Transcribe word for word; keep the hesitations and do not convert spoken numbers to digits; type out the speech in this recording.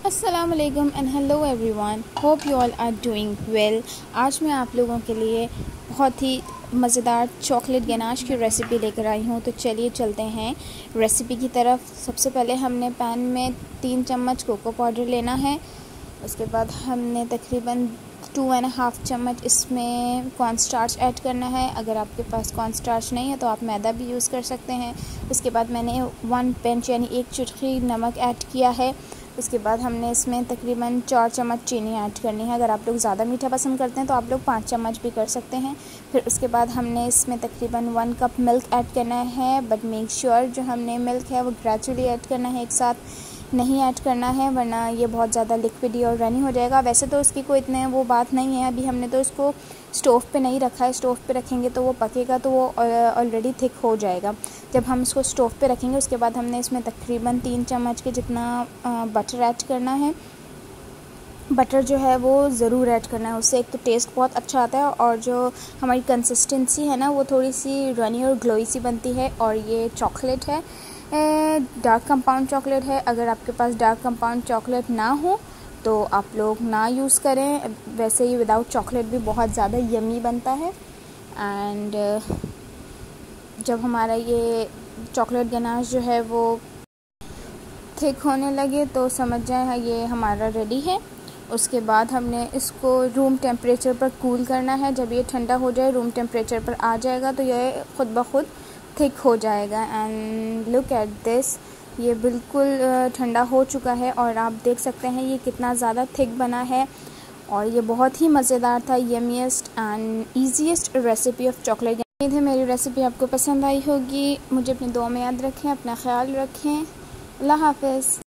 अस्सलाम वालेकुम and hello everyone, hope you all are doing well. आज मैं आप लोगों के लिए बहुत ही मज़ेदार चॉकलेट गनाश की रेसिपी लेकर आई हूँ। तो चलिए चलते हैं रेसिपी की तरफ। सबसे पहले हमने पैन में तीन चम्मच कोको पाउडर लेना है। उसके बाद हमने तकरीबन टू एंड हाफ़ चम्मच इसमें कॉर्न स्टार्च ऐड करना है। अगर आपके पास कॉर्न स्टार्च नहीं है तो आप मैदा भी यूज़ कर सकते हैं। उसके बाद मैंने वन पिंच यानी एक चुटकी नमक ऐड किया है। उसके बाद हमने इसमें तकरीबन चार चम्मच चीनी ऐड करनी है। अगर आप लोग ज़्यादा मीठा पसंद करते हैं तो आप लोग पाँच चम्मच भी कर सकते हैं। फिर उसके बाद हमने इसमें तकरीबन वन कप मिल्क ऐड करना है, बट मेक श्योर जो हमने मिल्क है वो ग्रेजुअली ऐड करना है, एक साथ नहीं ऐड करना है, वरना ये बहुत ज़्यादा लिक्विडी और रनी हो जाएगा। वैसे तो उसकी कोई इतने वो बात नहीं है, अभी हमने तो इसको स्टोव पे नहीं रखा है। स्टोव पे रखेंगे तो वो पकेगा तो वो ऑलरेडी थिक हो जाएगा। जब हम इसको स्टोव पे रखेंगे उसके बाद हमने इसमें तकरीबन तीन चम्मच के जितना बटर ऐड करना है। बटर जो है वो ज़रूर ऐड करना है, उससे एक तो टेस्ट बहुत अच्छा आता है और जो हमारी कंसिस्टेंसी है ना वो थोड़ी सी रनी और ग्लोई सी बनती है। और ये चॉकलेट है, डार्क कंपाउंड चॉकलेट है। अगर आपके पास डार्क कंपाउंड चॉकलेट ना हो तो आप लोग ना यूज़ करें। वैसे ही विदाउट चॉकलेट भी बहुत ज़्यादा यमी बनता है। एंड जब हमारा ये चॉकलेट गनाश जो है वो थिक होने लगे तो समझ जाए ये हमारा रेडी है। उसके बाद हमने इसको रूम टेम्परेचर पर कूल करना है। जब ये ठंडा हो जाए, रूम टेम्परेचर पर आ जाएगा तो ये ख़ुद ब खुद थिक हो जाएगा। एंड लुक एट दिस, ये बिल्कुल ठंडा हो चुका है और आप देख सकते हैं ये कितना ज़्यादा थिक बना है। और ये बहुत ही मज़ेदार था, yummiest and easiest recipe of chocolate. उम्मीद है मेरी रेसिपी आपको पसंद आई होगी। मुझे अपनी दुआ में याद रखें, अपना ख्याल रखें। अल्लाह हाफ़िज़।